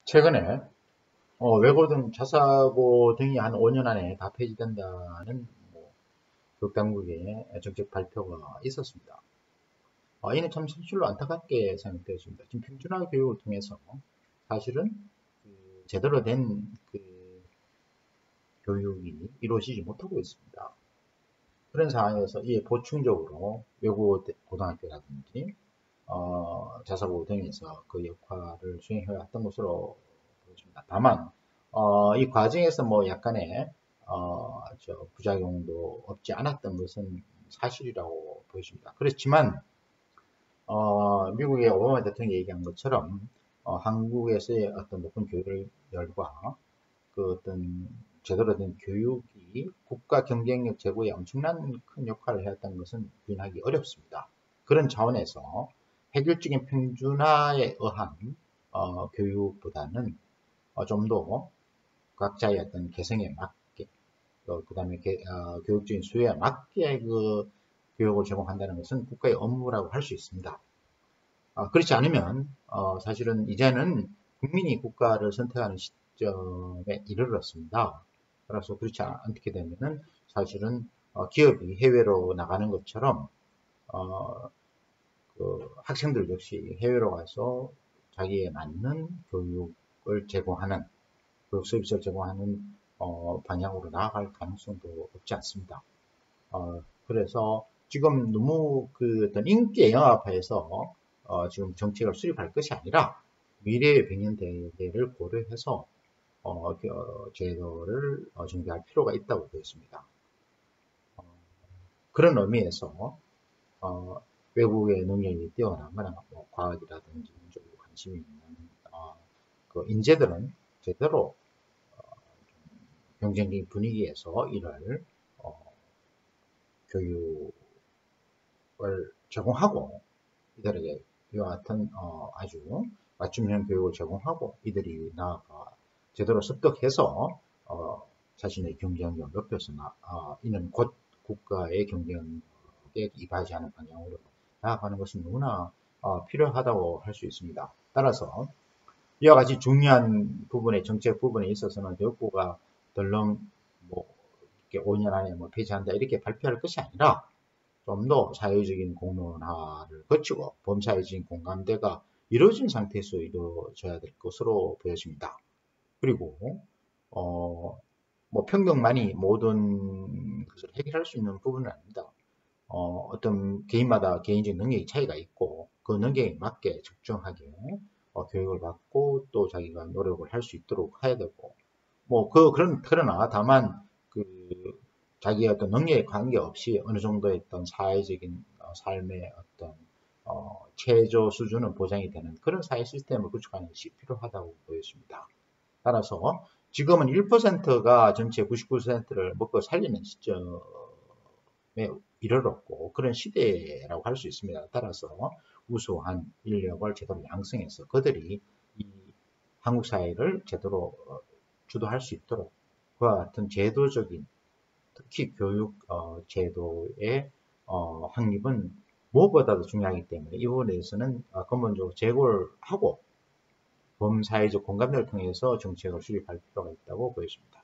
최근에 외고 등 자사고 등이 한 5년 안에 다 폐지된다는 교육당국의 정책 발표가 있었습니다. 이는 참 실로 안타깝게 생각되었습니다. 지금 평준화 교육을 통해서 사실은 제대로 된 교육이 이루어지지 못하고 있습니다. 그런 상황에서 이에 보충적으로 외고 고등학교라든지 자사고 등에서 그 역할을 수행해왔던 것으로 보여집니다. 다만 이 과정에서 약간의 부작용도 없지 않았던 것은 사실이라고 보여집니다. 그렇지만 미국의 오바마 대통령이 얘기한 것처럼 한국에서의 어떤 높은 교육열과 그 어떤 제대로 된 교육이 국가 경쟁력 제고에 엄청난 큰 역할을 해왔다는 것은 부인하기 어렵습니다. 그런 차원에서 획일적인 평준화에 의한 교육보다는 좀 더 각자의 어떤 개성에 맞게 그 다음에 교육적인 수요에 맞게 그 교육을 제공한다는 것은 국가의 업무라고 할 수 있습니다. 그렇지 않으면 사실은 이제는 국민이 국가를 선택하는 시점에 이르렀습니다. 그래서 그렇지 않게 되면은 사실은 기업이 해외로 나가는 것처럼 그 학생들 역시 해외로 가서 자기에 맞는 교육을 제공하는 교육 서비스를 제공하는 방향으로 나아갈 가능성도 없지 않습니다. 그래서 지금 너무 그 어떤 인기에 영합해서 지금 정책을 수립할 것이 아니라 미래의 백년대계를 고려해서 제도를 정비할 필요가 있다고 보였습니다. 그런 의미에서 외국의 능력이 뛰어나거나 과학이라든지 민족에 관심이 있는 그 인재들은 제대로 경쟁적인 분위기에서 이를 교육을 제공하고 이들에게 이와 같은 아주 맞춤형 교육을 제공하고 이들이 나아가 제대로 습득해서 자신의 경쟁력을 높여서 이는 곧 국가의 경쟁력에 이바지하는 방향으로 나아가는 것은 너무나 필요하다고 할 수 있습니다. 따라서 이와 같이 중요한 부분의 정책 부분에 있어서는 교육부가 덜렁 이렇게 5년 안에 폐지한다 이렇게 발표할 것이 아니라 좀 더 사회적인 공론화를 거치고 범사회적인 공감대가 이루어진 상태에서 이루어져야 될 것으로 보여집니다. 그리고 평등만이 모든 것을 해결할 수 있는 부분은 아닙니다. 어떤 개인마다 개인적 능력의 차이가 있고 그 능력에 맞게 적정하게 교육을 받고 또 자기가 노력을 할 수 있도록 해야 되고 그러나 다만 자기의 어떤 능력에 관계없이 어느 정도의 어떤 사회적인 삶의 어떤 최저 수준은 보장이 되는 그런 사회 시스템을 구축하는 것이 필요하다고 보여집니다. 따라서 지금은 1%가 전체 99%를 먹고 살리는 시점에 이르렀고 그런 시대라고 할 수 있습니다. 따라서 우수한 인력을 제대로 양성해서 그들이 이 한국 사회를 제대로 주도할 수 있도록 그와 같은 제도적인 특히 교육 제도의 확립은 무엇보다도 중요하기 때문에 이 부분에 대해서는 근본적으로 재고를 하고 범사회적 공감대를 통해서 정책을 수립할 필요가 있다고 보여집니다.